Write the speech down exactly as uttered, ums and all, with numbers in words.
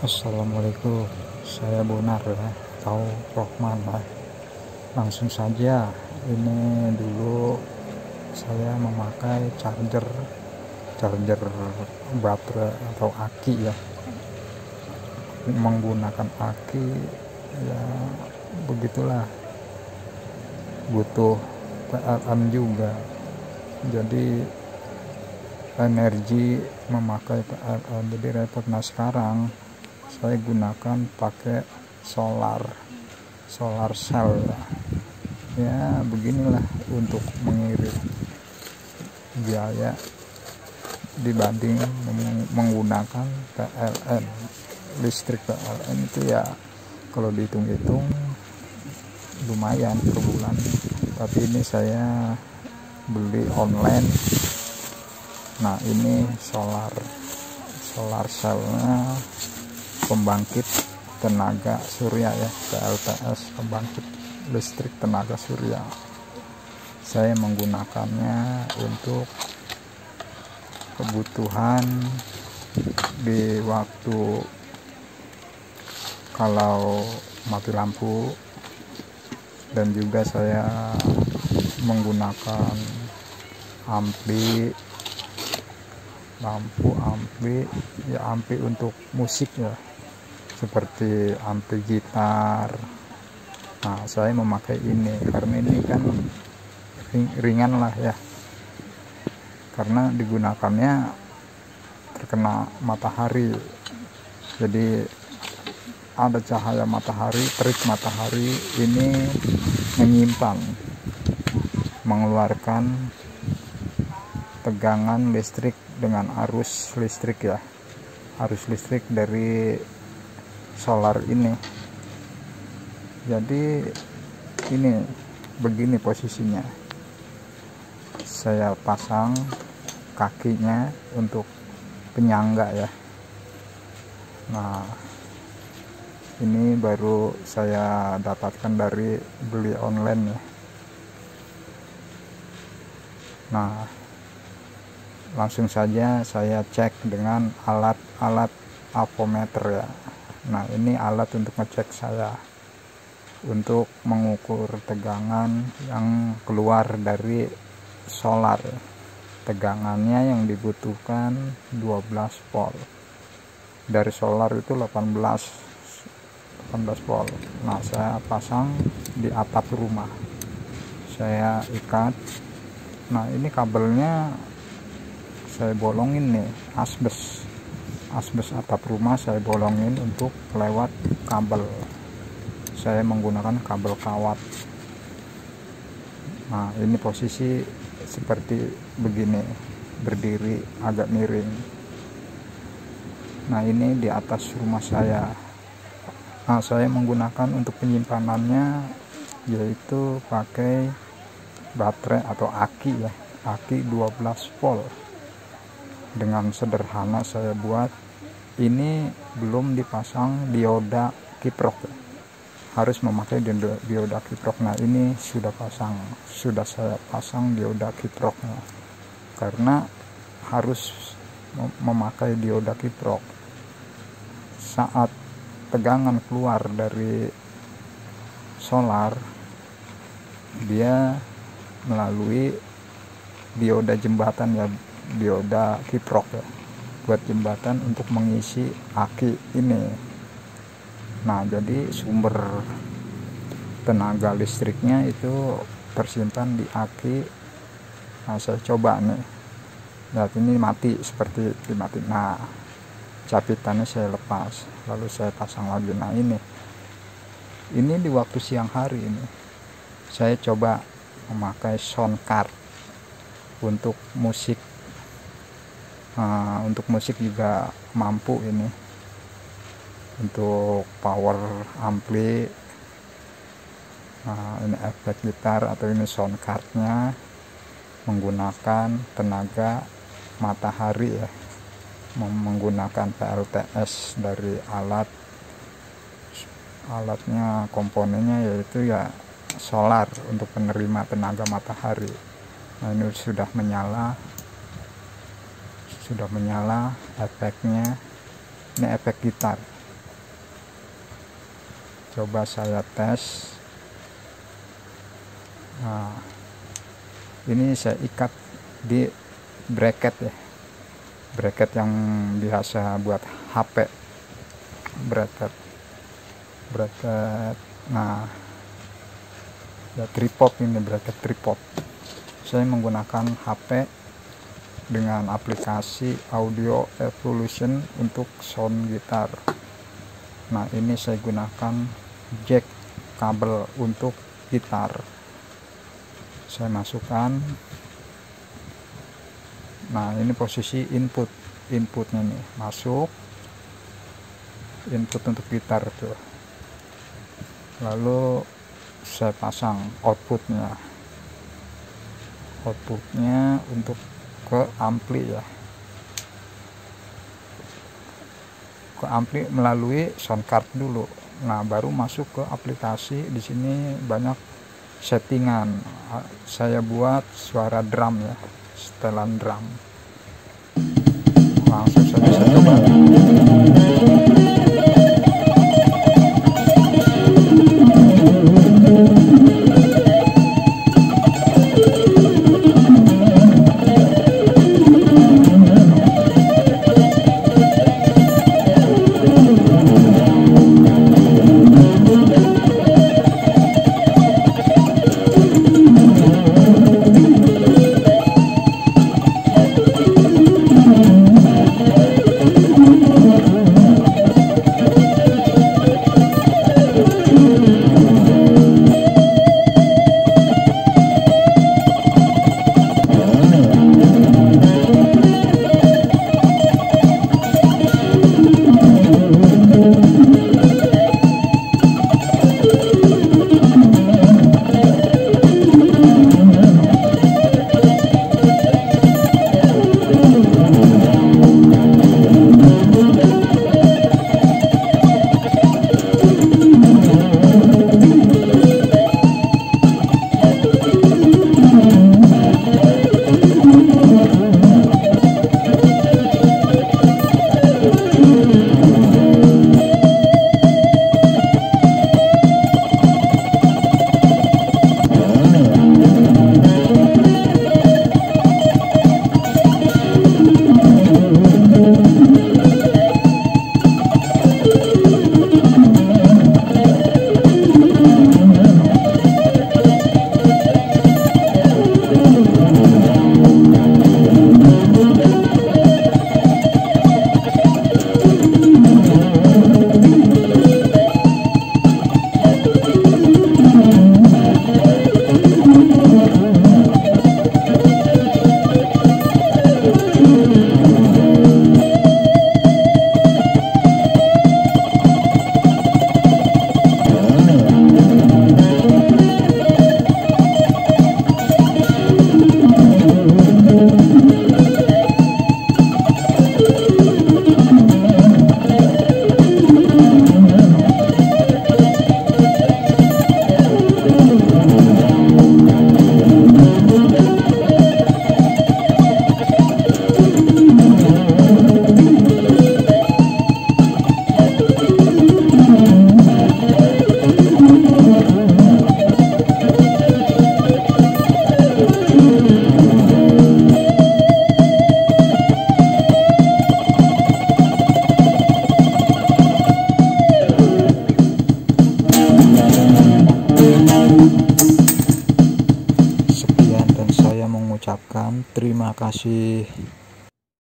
Assalamualaikum, saya Bonar ya, atau Rohman lah. Langsung saja, ini dulu saya memakai charger, charger baterai atau aki ya, menggunakan aki ya, begitulah, butuh P L N juga, jadi energi memakai P L N jadi repot. Nah sekarang saya gunakan pakai solar solar cell ya, ya beginilah untuk mengirit biaya dibanding menggunakan P L N. Listrik P L N itu ya kalau dihitung-hitung lumayan per bulan, tapi ini saya beli online. Nah ini solar solar cellnya pembangkit tenaga surya ya, P L T S, pembangkit listrik tenaga surya. Saya menggunakannya untuk kebutuhan di waktu kalau mati lampu, dan juga saya menggunakan ampli lampu ampli ya, ampli untuk musik ya, seperti ampli gitar. Nah saya memakai ini karena ini kan ring, ringan lah ya, karena digunakannya terkena matahari, jadi ada cahaya matahari, terik matahari ini menyimpan, mengeluarkan tegangan listrik dengan arus listrik ya, arus listrik dari solar ini. Jadi ini begini posisinya, saya pasang kakinya untuk penyangga ya. Nah ini baru saya dapatkan dari beli online ya. Nah langsung saja saya cek dengan alat-alat avometer ya. Nah ini alat untuk ngecek saya, untuk mengukur tegangan yang keluar dari solar. Tegangannya yang dibutuhkan dua belas volt, dari solar itu delapan belas volt. Nah saya pasang di atap rumah, saya ikat. Nah ini kabelnya saya bolongin nih, asbes asbes atap rumah saya bolongin untuk lewat kabel. Saya menggunakan kabel kawat. Nah ini posisi seperti begini, berdiri agak miring. Nah ini di atas rumah saya. Nah saya menggunakan untuk penyimpanannya yaitu pakai baterai atau aki ya, aki dua belas volt. Dengan sederhana saya buat. Ini belum dipasang dioda kiprok ya, harus memakai dioda kiprok. Nah ini sudah pasang, sudah saya pasang dioda kiproknya, karena harus memakai dioda kiprok. Saat tegangan keluar dari solar, dia melalui dioda jembatan ya, dioda kiprok ya, buat jembatan untuk mengisi aki ini. Nah jadi sumber tenaga listriknya itu tersimpan di aki. Nah saya coba nih, lihat ini mati, seperti mati. Nah capitannya saya lepas, lalu saya pasang lagi. Nah ini ini di waktu siang hari ini saya coba memakai sound card untuk musik. Nah, untuk musik juga mampu ini, untuk power ampli. Nah, ini efek gitar atau ini sound cardnya menggunakan tenaga matahari ya, menggunakan P L T S dari alat alatnya, komponennya yaitu ya solar untuk penerima tenaga matahari. Nah ini sudah menyala, sudah menyala efeknya. Ini efek gitar. coba saya tes. Nah, ini saya ikat di bracket ya, bracket yang biasa buat H P, bracket bracket nah ya, tripod ini, bracket tripod. Saya menggunakan H P dengan aplikasi Audio Evolution untuk sound gitar. Nah, ini saya gunakan jack kabel untuk gitar. Saya masukkan. Nah, ini posisi input inputnya nih, masuk input untuk gitar tuh. Lalu saya pasang outputnya outputnya untuk ke ampli ya, ke ampli melalui sound card dulu. Nah, baru masuk ke aplikasi. Di sini banyak settingan. Saya buat suara drum ya, setelan drum. Langsung saja saya coba. Sekian, dan saya mengucapkan terima kasih.